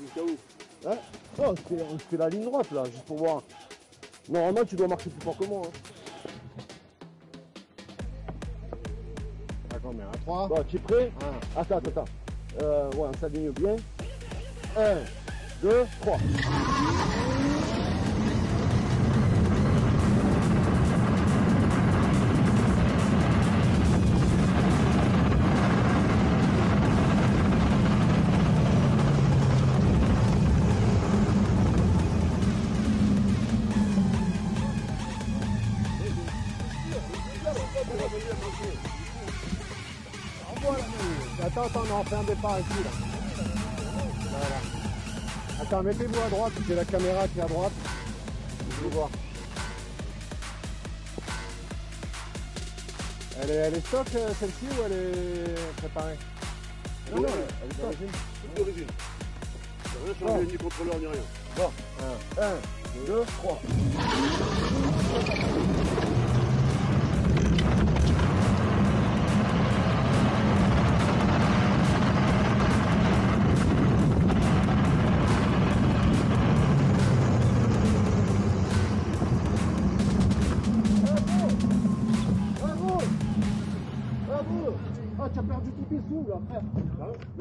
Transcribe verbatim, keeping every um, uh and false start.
jusqu'à où? Hein? Oh, on se fait, on se fait la ligne droite là, juste pour voir. Normalement, tu dois marcher plus fort que moi. Hein. À combien? À trois? Bon, tu es prêt? un. Attends, attends, attends. Euh, ouais, on s'aligne bien. un, deux, trois. Attends, attends, on en fait un départ ici là. Voilà. Attends, mettez-vous à droite, c'est la caméra qui est à droite. Je veux voir. Elle est, elle est stock euh, celle-ci ou elle est préparée? Non, non, elle est stock. Toute d'origine. Rien changé, ni contrôleur, ni rien. Bon, un, deux, trois. Bravo! Bravo! Ah, tu as perdu tous tes sous là, frère.